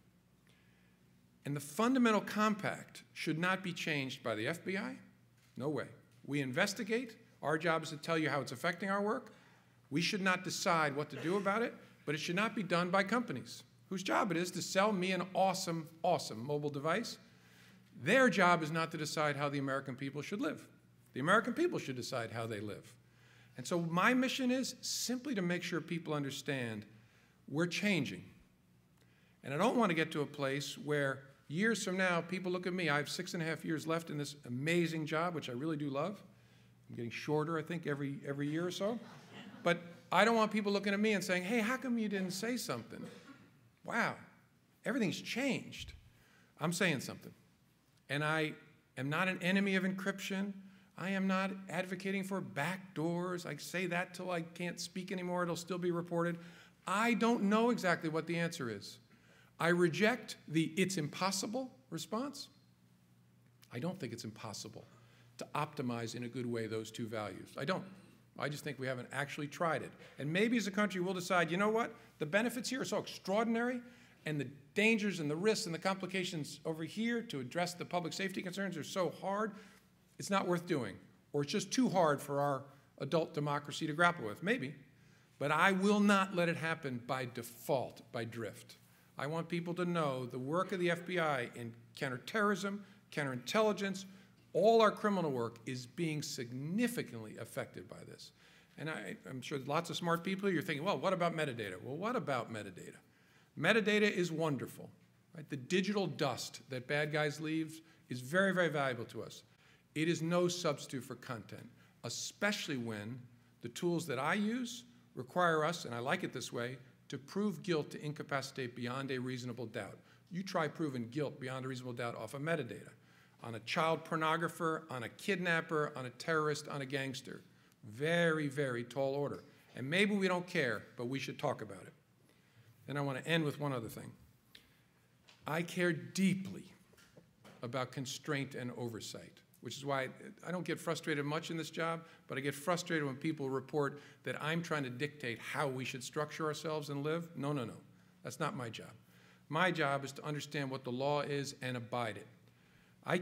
And the fundamental compact should not be changed by the FBI. No way. We investigate. Our job is to tell you how it's affecting our work. We should not decide what to do about it, but it should not be done by companies whose job it is to sell me an awesome, awesome mobile device. Their job is not to decide how the American people should live. The American people should decide how they live. And so my mission is simply to make sure people understand we're changing. And I don't want to get to a place where years from now, people look at me. I have 6.5 years left in this amazing job, which I really do love. I'm getting shorter, I think, every year or so. But I don't want people looking at me and saying, hey, how come you didn't say something? Wow, everything's changed. I'm saying something. And I am not an enemy of encryption. I am not advocating for back doors. I say that till I can't speak anymore. It'll still be reported. I don't know exactly what the answer is. I reject the "it's impossible" response. I don't think it's impossible to optimize in a good way those two values. I don't. I just think we haven't actually tried it. And maybe as a country we'll decide, you know what? The benefits here are so extraordinary, and the dangers and the risks and the complications over here to address the public safety concerns are so hard, it's not worth doing. Or it's just too hard for our adult democracy to grapple with. Maybe. But I will not let it happen by default, by drift. I want people to know the work of the FBI in counterterrorism, counterintelligence, all our criminal work is being significantly affected by this. And I'm sure lots of smart people, you're thinking, well, what about metadata? Well, what about metadata? Metadata is wonderful. Right? The digital dust that bad guys leave is very, very valuable to us. It is no substitute for content, especially when the tools that I use require us, and I like it this way, to prove guilt to incapacitate beyond a reasonable doubt. You try proving guilt beyond a reasonable doubt off of metadata, on a child pornographer, on a kidnapper, on a terrorist, on a gangster. Very, very tall order. And maybe we don't care, but we should talk about it. And I want to end with one other thing. I care deeply about constraint and oversight, which is why I don't get frustrated much in this job, but I get frustrated when people report that I'm trying to dictate how we should structure ourselves and live. No, no, no. That's not my job. My job is to understand what the law is and abide it. I'm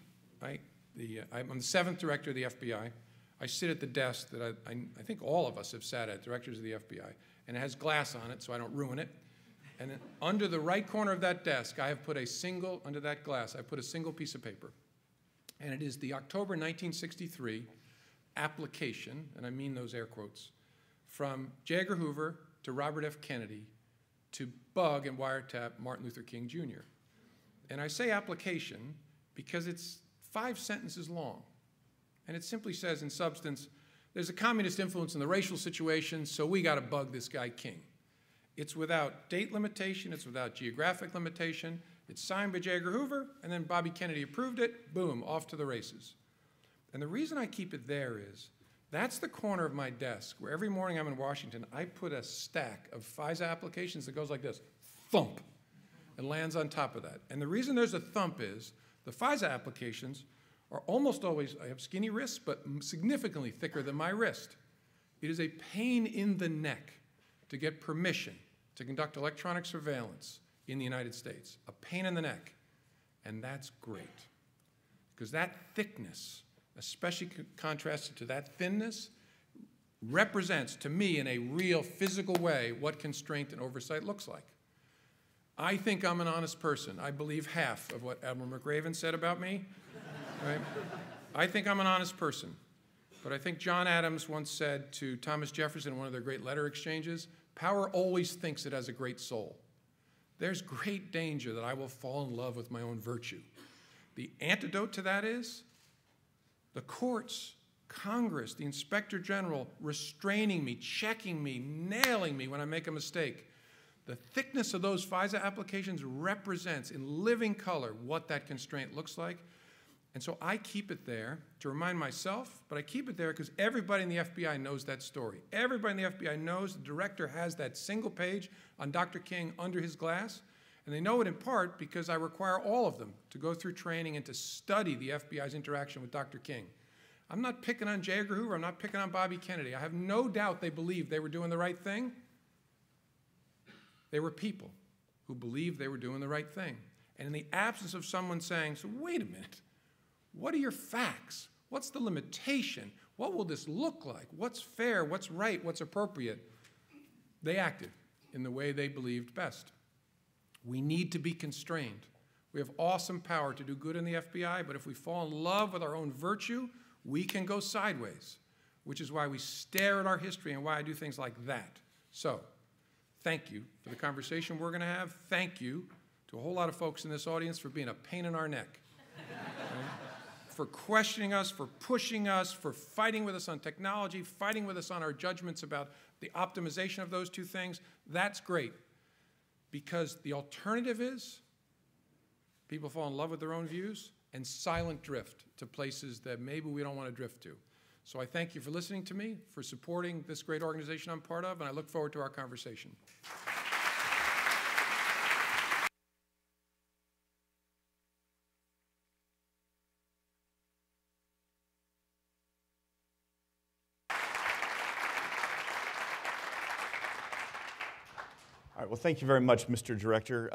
the 7th director of the FBI. I sit at the desk that I think all of us have sat at, directors of the FBI, and it has glass on it so I don't ruin it. And then under the right corner of that desk, I have put under that glass, I put a single piece of paper. And it is the October 1963 application, and I mean those air quotes, from J. Edgar Hoover to Robert F. Kennedy to bug and wiretap Martin Luther King Jr. And I say application because it's 5 sentences long. And it simply says, in substance, there's a communist influence in the racial situation, so we got to bug this guy King. It's without date limitation. It's without geographic limitation. It's signed by J. Edgar Hoover, and then Bobby Kennedy approved it. Boom, off to the races. And the reason I keep it there is that's the corner of my desk where every morning I'm in Washington, I put a stack of FISA applications that goes like this, thump, and lands on top of that. And the reason there's a thump is the FISA applications are almost always, I have skinny wrists, but significantly thicker than my wrist. It is a pain in the neck to get permission to conduct electronic surveillance in the United States. A pain in the neck. And that's great. Because that thickness, especially contrasted to that thinness, represents to me in a real physical way what constraint and oversight looks like. I think I'm an honest person. I believe half of what Adm McRaven said about me. Right? I think I'm an honest person. But I think John Adams once said to Thomas Jefferson in one of their great letter exchanges, power always thinks it has a great soul. There's great danger that I will fall in love with my own virtue. The antidote to that is the courts, Congress, the Inspector General restraining me, checking me, nailing me when I make a mistake. The thickness of those FISA applications represents in living color what that constraint looks like. And so I keep it there to remind myself, but I keep it there because everybody in the FBI knows that story. Everybody in the FBI knows the director has that single page on Dr. King under his glass, and they know it in part because I require all of them to go through training and to study the FBI's interaction with Dr. King. I'm not picking on J. Edgar Hoover. I'm not picking on Bobby Kennedy. I have no doubt they believed they were doing the right thing. They were people who believed they were doing the right thing. And in the absence of someone saying, so wait a minute, what are your facts? What's the limitation? What will this look like? What's fair? What's right? What's appropriate? They acted in the way they believed best. We need to be constrained. We have awesome power to do good in the FBI, but if we fall in love with our own virtue, we can go sideways, which is why we stare at our history and why I do things like that. So, thank you for the conversation we're going to have. Thank you to a whole lot of folks in this audience for being a pain in our neck. For questioning us, for pushing us, for fighting with us on technology, fighting with us on our judgments about the optimization of those two things. That's great, because the alternative is people fall in love with their own views and silent drift to places that maybe we don't want to drift to. So I thank you for listening to me, for supporting this great organization I'm part of, and I look forward to our conversation. All right, well, thank you very much, Mr. Director.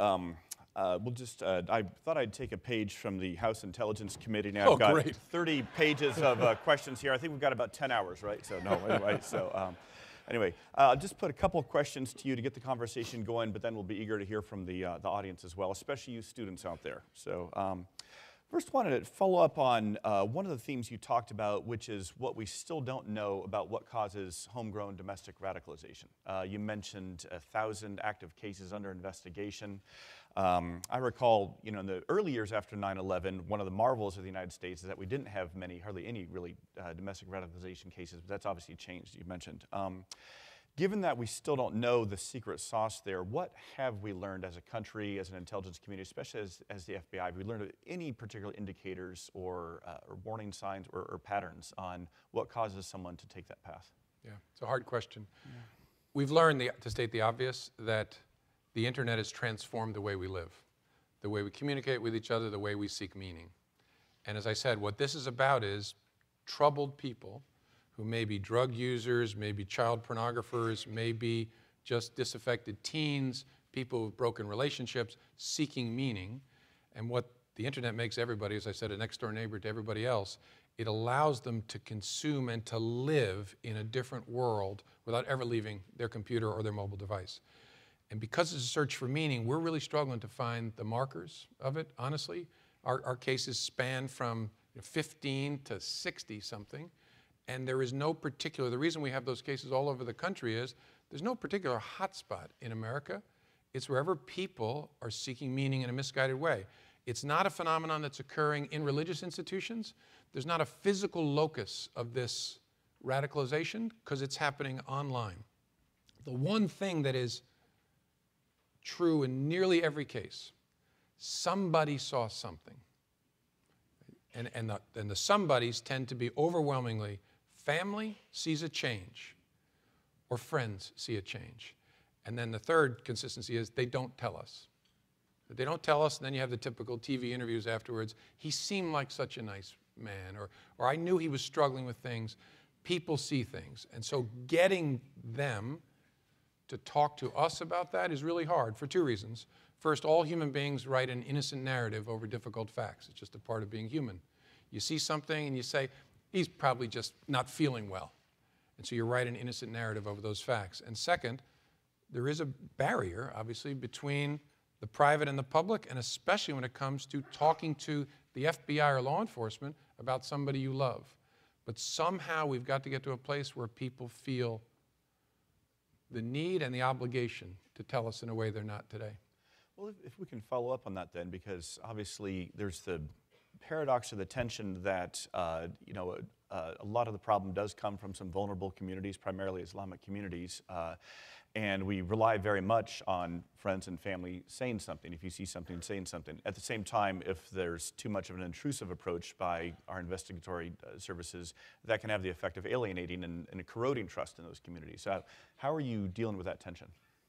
I thought I'd take a page from the House Intelligence Committee. Now I've got great. 30 pages of questions here. I think we've got about 10 hours, right? So, no, anyway, I'll just put a couple of questions to you to get the conversation going, but then we'll be eager to hear from the audience as well, especially you students out there. So, first wanted to follow up on one of the themes you talked about, which is what we still don't know about what causes homegrown domestic radicalization. You mentioned 1,000 active cases under investigation. I recall, in the early years after 9/11, one of the marvels of the United States is that we didn't have hardly any really domestic radicalization cases, but that's obviously changed, you mentioned. Given that we still don't know the secret sauce there, what have we learned as a country, as an intelligence community, especially as the FBI? Have we learned any particular indicators or warning signs or patterns on what causes someone to take that path? Yeah, it's a hard question. Yeah. We've learned, to state the obvious, that the internet has transformed the way we live, the way we communicate with each other, the way we seek meaning. And as I said, what this is about is troubled people who may be drug users, maybe child pornographers, maybe just disaffected teens, people with broken relationships, seeking meaning. And what the internet makes everybody, as I said, a next-door neighbor to everybody else, it allows them to consume and to live in a different world without ever leaving their computer or their mobile device. And because it's a search for meaning, we're really struggling to find the markers of it, honestly. Our cases span from 15 to 60-something. And there is no particular, the reason we have those cases all over the country is there's no particular hotspot in America. It's wherever people are seeking meaning in a misguided way. It's not a phenomenon that's occurring in religious institutions. There's not a physical locus of this radicalization because it's happening online. The one thing that is true in nearly every case, somebody saw something. And the somebodies tend to be overwhelmingly family sees a change, or friends see a change. And then the third consistency is they don't tell us. If they don't tell us, and then you have the typical TV interviews afterwards. He seemed like such a nice man, or I knew he was struggling with things. People see things. And so getting them to talk to us about that is really hard for two reasons. First, all human beings write an innocent narrative over difficult facts. It's just a part of being human. You see something and you say, he's probably just not feeling well. And so you write an innocent narrative over those facts. And second, there is a barrier, obviously, between the private and the public, and especially when it comes to talking to the FBI or law enforcement about somebody you love. But somehow we've got to get to a place where people feel the need and the obligation to tell us in a way they're not today. Well, if we can follow up on that then, because obviously there's the paradox or the tension that a lot of the problem does come from some vulnerable communities, primarily Islamic communities, and we rely very much on friends and family saying something. If you see something, saying something. At the same time, if there's too much of an intrusive approach by our investigatory services, that can have the effect of alienating and corroding trust in those communities. So how are you dealing with that tension?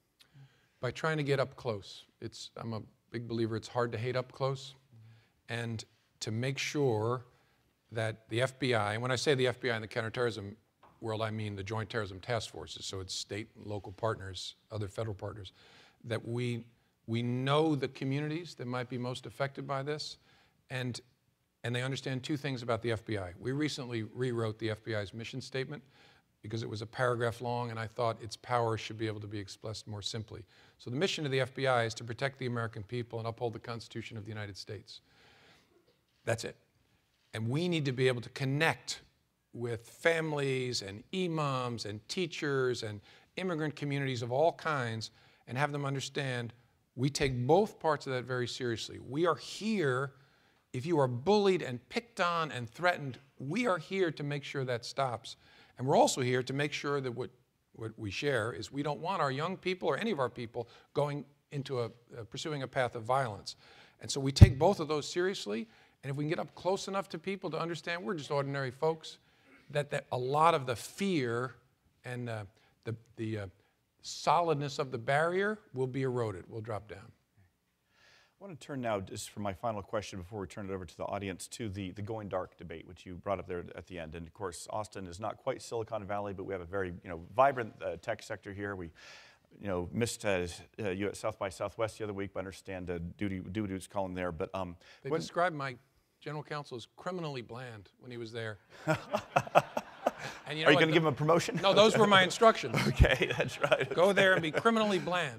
By trying to get up close. I'm a big believer it's hard to hate up close. And to make sure that the FBI, and when I say the FBI and the counterterrorism world, I mean the Joint Terrorism Task Forces, so it's state and local partners, other federal partners, that we know the communities that might be most affected by this, and they understand two things about the FBI. We recently rewrote the FBI's mission statement because it was a paragraph long, and I thought its power should be able to be expressed more simply. So the mission of the FBI is to protect the American people and uphold the Constitution of the United States. That's it. And we need to be able to connect with families and imams and teachers and immigrant communities of all kinds and have them understand we take both parts of that very seriously. We are here, if you are bullied and picked on and threatened, we are here to make sure that stops. And we're also here to make sure that what we share is we don't want our young people or any of our people going into pursuing a path of violence. And so we take both of those seriously. And if we can get up close enough to people to understand we're just ordinary folks, that a lot of the fear and the solidness of the barrier will be eroded, will drop down. I want to turn now, just for my final question before we turn it over to the audience, to the going dark debate, which you brought up there at the end. And of course, Austin is not quite Silicon Valley, but we have a very vibrant tech sector here. We missed you at South by Southwest the other week, but I understand Dude's calling there. But they described my general counsel as criminally bland when he was there. And Are you going to give him a promotion? No, those were my instructions. Okay, that's right. Go there and be criminally bland.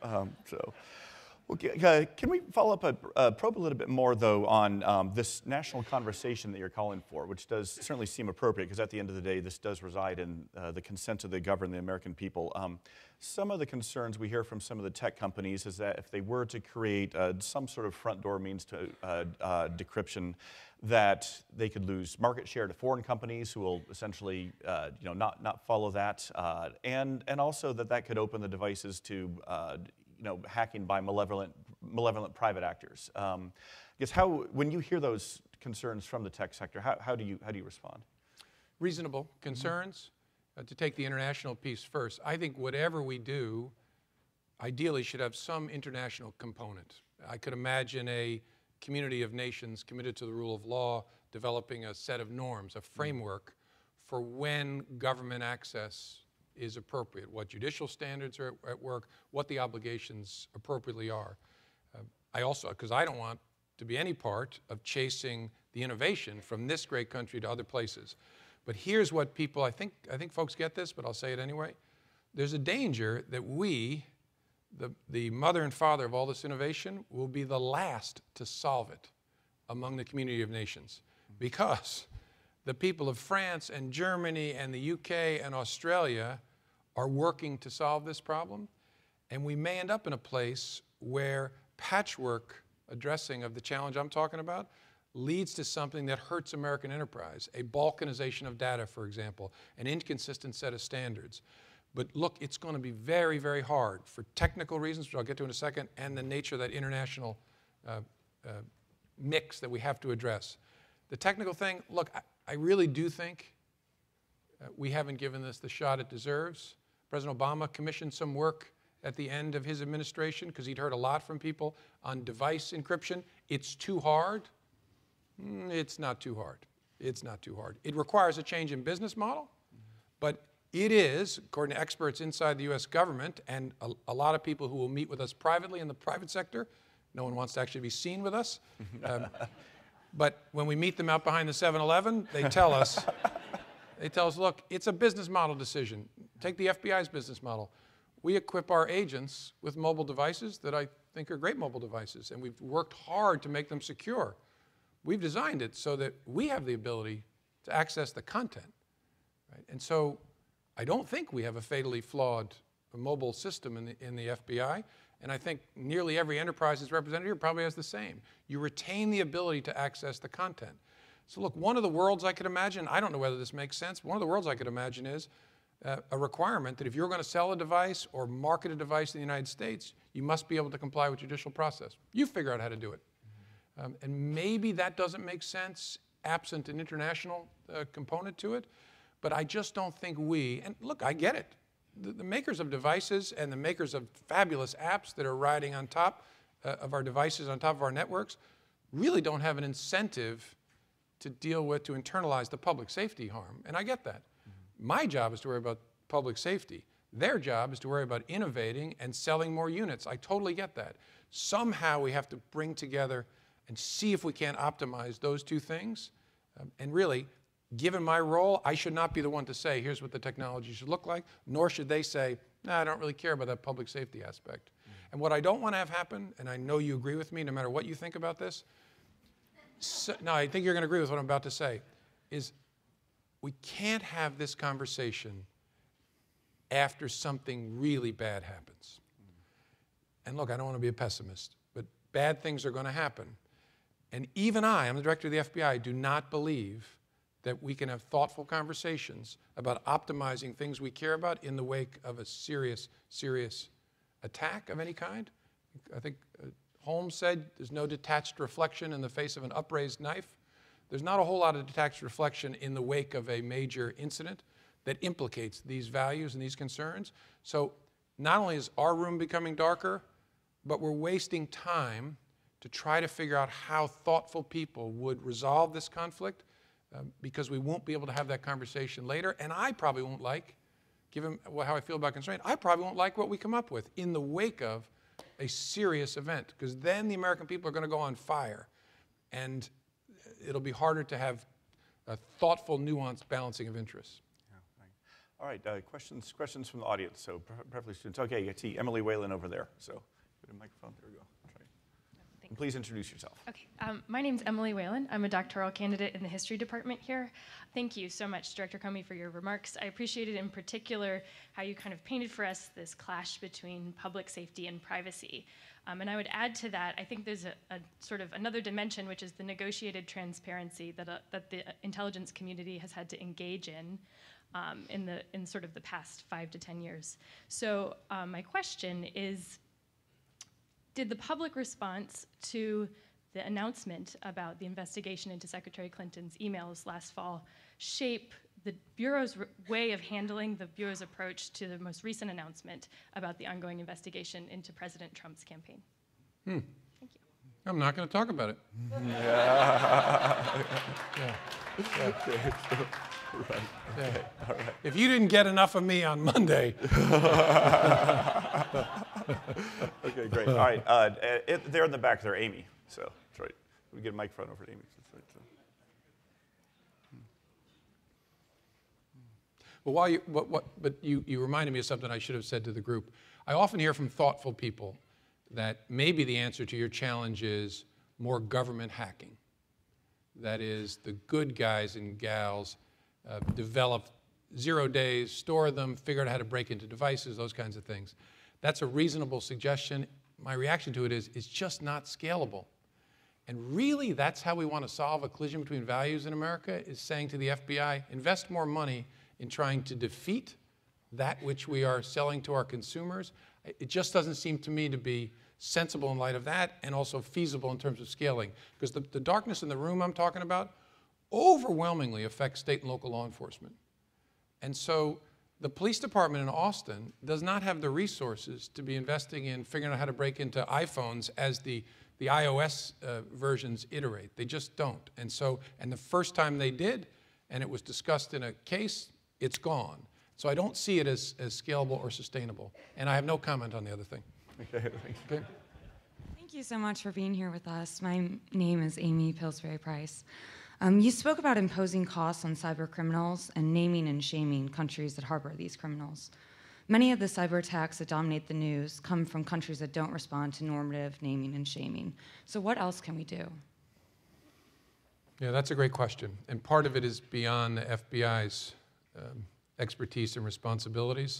Well, can we follow up, probe a little bit more, though, on this national conversation that you're calling for, which does certainly seem appropriate, because at the end of the day, this does reside in the consent of the governed, the American people. Some of the concerns we hear from some of the tech companies is that if they were to create some sort of front door means to decryption, that they could lose market share to foreign companies who will essentially not follow that, and also that could open the devices to hacking by malevolent private actors. I guess when you hear those concerns from the tech sector, how do you respond? Reasonable concerns. To take the international piece first, I think whatever we do, ideally should have some international component. I could imagine a community of nations committed to the rule of law developing a set of norms, a framework for when government access is appropriate, what judicial standards are at work, what the obligations appropriately are. I also, because I don't want to be any part of chasing the innovation from this great country to other places. But here's what people, I think folks get this, but I'll say it anyway. There's a danger that we, the mother and father of all this innovation, will be the last to solve it among the community of nations, because the people of France and Germany and the UK and Australia are working to solve this problem, and we may end up in a place where patchwork addressing of the challenge I'm talking about leads to something that hurts American enterprise, a balkanization of data, for example, an inconsistent set of standards. But look, it's going to be very, very hard for technical reasons, which I'll get to in a second, and the nature of that international mix that we have to address. The technical thing, look, I really do think we haven't given this the shot it deserves. President Obama commissioned some work at the end of his administration because he'd heard a lot from people on device encryption. It's too hard. It's not too hard. It's not too hard. It requires a change in business model, but it is, according to experts inside the U.S. government and a lot of people who will meet with us privately in the private sector. No one wants to actually be seen with us. But when we meet them out behind the 7-Eleven, they tell us, look, it's a business model decision. Take the FBI's business model. We equip our agents with mobile devices that I think are great mobile devices, and we've worked hard to make them secure. We've designed it so that we have the ability to access the content. Right? And so I don't think we have a fatally flawed mobile system in the FBI, and I think nearly every enterprise that's represented here probably has the same. You retain the ability to access the content. So look, one of the worlds I could imagine, I don't know whether this makes sense, one of the worlds I could imagine is a requirement that if you're going to sell a device or market a device in the United States, you must be able to comply with judicial process. You figure out how to do it. And maybe that doesn't make sense absent an international component to it, but I just don't think and look, I get it. The makers of devices and the makers of fabulous apps that are riding on top of our devices, on top of our networks, really don't have an incentive to internalize the public safety harm, and I get that. My job is to worry about public safety. Their job is to worry about innovating and selling more units. I totally get that. Somehow we have to bring together and see if we can optimize those two things. And really, given my role, I should not be the one to say, here's what the technology should look like, nor should they say, no, I don't really care about that public safety aspect. And what I don't want to have happen, and I know you agree with me no matter what you think about this, no, I think you're going to agree with what I'm about to say, is we can't have this conversation after something really bad happens. And look, I don't want to be a pessimist, but bad things are going to happen. And even I'm the director of the FBI, do not believe that we can have thoughtful conversations about optimizing things we care about in the wake of a serious, serious attack of any kind. I think Holmes said there's no detached reflection in the face of an upraised knife. There's not a whole lot of detached reflection in the wake of a major incident that implicates these values and these concerns. So not only is our room becoming darker, but we're wasting time to try to figure out how thoughtful people would resolve this conflict because we won't be able to have that conversation later. And I probably won't like given how I feel about constraint, I probably won't like what we come up with in the wake of a serious event, because then the American people are going to go on fire, and it'll be harder to have a thoughtful, nuanced balancing of interests. Yeah, right. All right, questions from the audience. So preferably students. Okay, I see Emily Whalen over there. So get a microphone. There we go. And please introduce yourself. Okay, my name's Emily Whalen. I'm a doctoral candidate in the history department here. Thank you so much, Director Comey, for your remarks. I appreciated in particular how you kind of painted for us this clash between public safety and privacy. And I would add to that, I think there's a sort of another dimension, which is the negotiated transparency that the intelligence community has had to engage in sort of the past 5 to 10 years. So my question is, did the public response to the announcement about the investigation into Secretary Clinton's emails last fall shape the Bureau's way of handling the Bureau's approach to the most recent announcement about the ongoing investigation into President Trump's campaign? Thank you. I'm not going to talk about it. Right. Okay. All right. If you didn't get enough of me on Monday. Okay, great. All right. There in the back there, Amy. So that's right. We get a microphone over to Amy. That's right. So. Well, but you reminded me of something I should have said to the group. I often hear from thoughtful people that maybe the answer to your challenge is more government hacking. That is, the good guys and gals develop 0 days, store them, figure out how to break into devices, those kinds of things. That's a reasonable suggestion. My reaction to it is it's just not scalable. And really, that's how we want to solve a collision between values in America, is saying to the FBI, invest more money in trying to defeat that which we are selling to our consumers. It just doesn't seem to me to be sensible in light of that, and also feasible in terms of scaling. Because the darkness in the room I'm talking about overwhelmingly affects state and local law enforcement. And so the police department in Austin does not have the resources to be investing in figuring out how to break into iPhones as the iOS versions iterate. They just don't. And the first time they did, and it was discussed in a case, it's gone. So I don't see it as scalable or sustainable. And I have no comment on the other thing. Okay, thanks. Okay. Thank you so much for being here with us. My name is Amy Pillsbury Price. You spoke about imposing costs on cyber criminals and naming and shaming countries that harbor these criminals. Many of the cyber attacks that dominate the news come from countries that don't respond to normative naming and shaming. So what else can we do? Yeah, that's a great question. And part of it is beyond the FBI's expertise and responsibilities.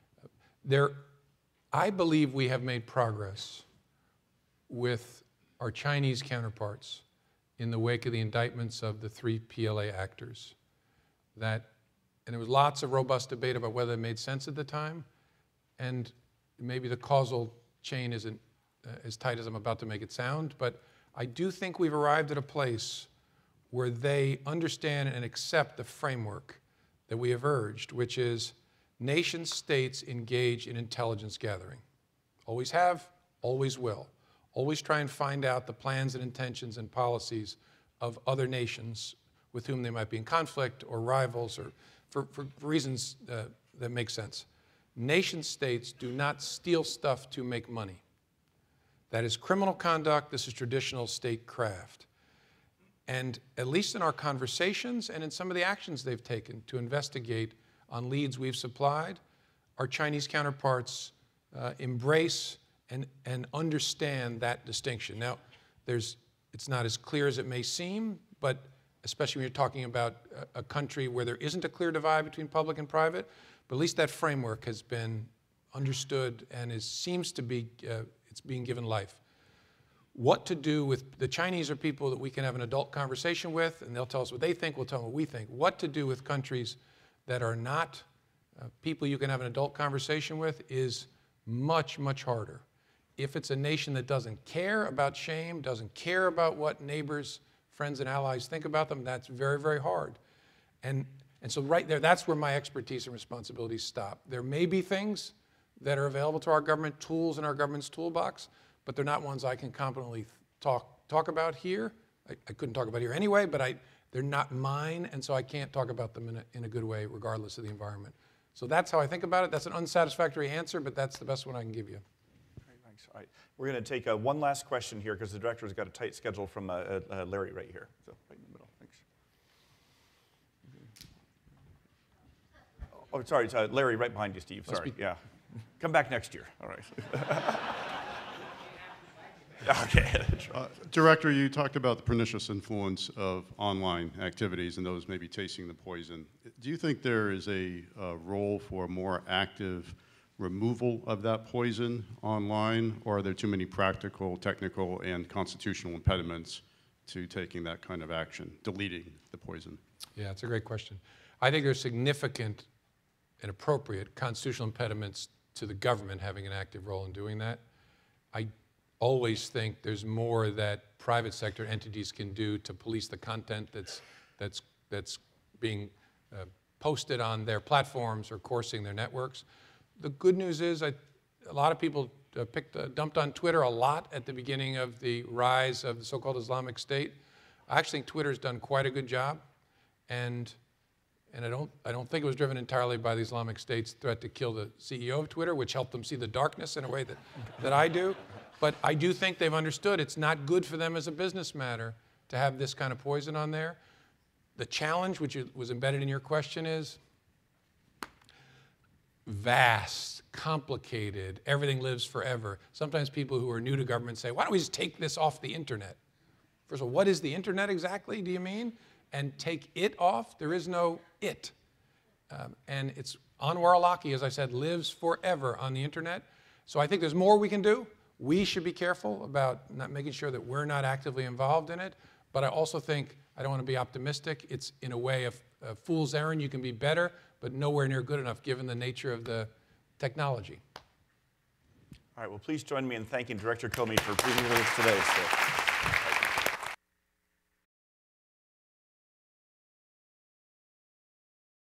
I believe we have made progress with our Chinese counterparts in the wake of the indictments of the 3 PLA actors. And there was lots of robust debate about whether it made sense at the time, and maybe the causal chain isn't as tight as I'm about to make it sound, but I do think we've arrived at a place where they understand and accept the framework that we have urged, which is nation states engage in intelligence gathering. Always have, always will. Always try and find out the plans and intentions and policies of other nations with whom they might be in conflict or rivals, or for reasons that make sense. Nation states do not steal stuff to make money. That is criminal conduct. This is traditional state craft. And at least in our conversations and in some of the actions they've taken to investigate on leads we've supplied, our Chinese counterparts embrace and understand that distinction. Now, it's not as clear as it may seem, but especially when you're talking about a country where there isn't a clear divide between public and private, but at least that framework has been understood and seems to be, it's being given life. What to do with, the Chinese are people that we can have an adult conversation with, and they'll tell us what they think, we'll tell them what we think. What to do with countries that are not people you can have an adult conversation with is much, much harder. If it's a nation that doesn't care about shame, doesn't care about what neighbors, friends, and allies think about them, that's very, very hard. And so right there, that's where my expertise and responsibilities stop. There may be things that are available to our government, tools in our government's toolbox, but they're not ones I can competently talk about here. I couldn't talk about here anyway, but they're not mine, and so I can't talk about them in a good way regardless of the environment. So that's how I think about it. That's an unsatisfactory answer, but that's the best one I can give you. Great, thanks. All right. We're going to take one last question here because the director's got a tight schedule from Larry right here. So right in the middle. Thanks. Oh, sorry. It's, Larry right behind you, Steve. Sorry. Yeah. Come back next year. All right. Okay. Director, you talked about the pernicious influence of online activities and those maybe tasting the poison. Do you think there is a role for more active removal of that poison online, or are there too many practical, technical, and constitutional impediments to taking that kind of action, deleting the poison? Yeah, it's a great question. I think there's significant and appropriate constitutional impediments to the government having an active role in doing that. I always think there's more that private sector entities can do to police the content that's being posted on their platforms or coursing their networks. The good news is a lot of people dumped on Twitter a lot at the beginning of the rise of the so-called Islamic State. I actually think Twitter's done quite a good job, and I don't think it was driven entirely by the Islamic State's threat to kill the CEO of Twitter, which helped them see the darkness in a way that I do. But I do think they've understood it's not good for them as a business matter to have this kind of poison on there. The challenge, which was embedded in your question, is vast, complicated, everything lives forever. Sometimes people who are new to government say, why don't we just take this off the internet? First of all, what is the internet exactly, do you mean? And take it off? There is no it. And it's Anwar al-Awlaki, as I said, lives forever on the internet. So I think there's more we can do. We should be careful about not making sure that we're not actively involved in it. But I also think, I don't want to be optimistic, it's in a way a fool's errand. You can be better, but nowhere near good enough given the nature of the technology. All right, well, please join me in thanking Director Comey for being with us today. So.